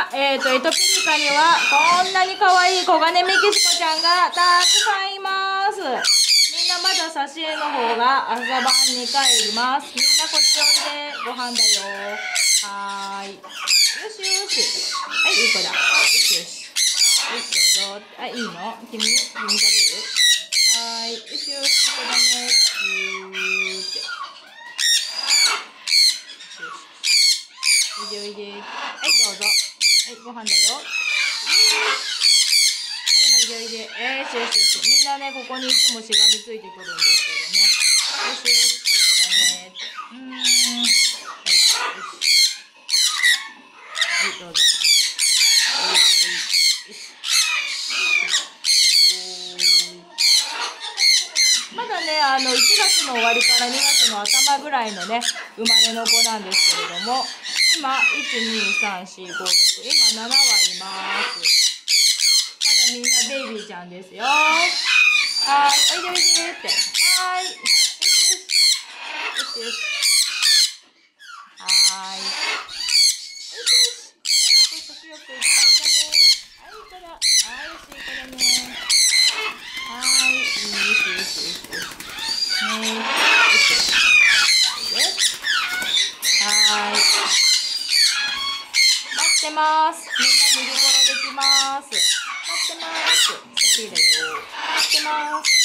は、エトピリカにはこんなに可愛い黄金メキシコちゃんがたくさんいます。みんなまだ挿絵の方が朝晩に帰ります。みんなこっちおいで、ご飯だよ。はーい。よしよし。はい、いい子だ。よしよし。はい、どうぞ。あ、いいの？君食べる？はーい。よしよし、いい子だね。ぎゅーって。おいでおいで。はい、どうぞ。はい、ご飯だよ。はい、おいでおいで。よしよしよし。みんなね、ここにいつもしがみついてくるんですけどね。よしよし、いい子だねって。はい、よし。はい、どうぞ。まだね、1月の終わりから2月の頭ぐらいのね、生まれの子なんですけれども、今、1、2、3、4、5、6、今7羽います。まだみんなベイビーちゃんですよ。はーい、おいでおいでって。はーい。よしよし。よしよし。はーい。よしよし。食欲いっぱいだね。はい、いい子だ。はい、よし、いい子だね。はーい。よしよしよしよし。ねえ。よし。はーい。待ってます。みんな見る頃できます。待ってます。欲しいだよ。待ってます。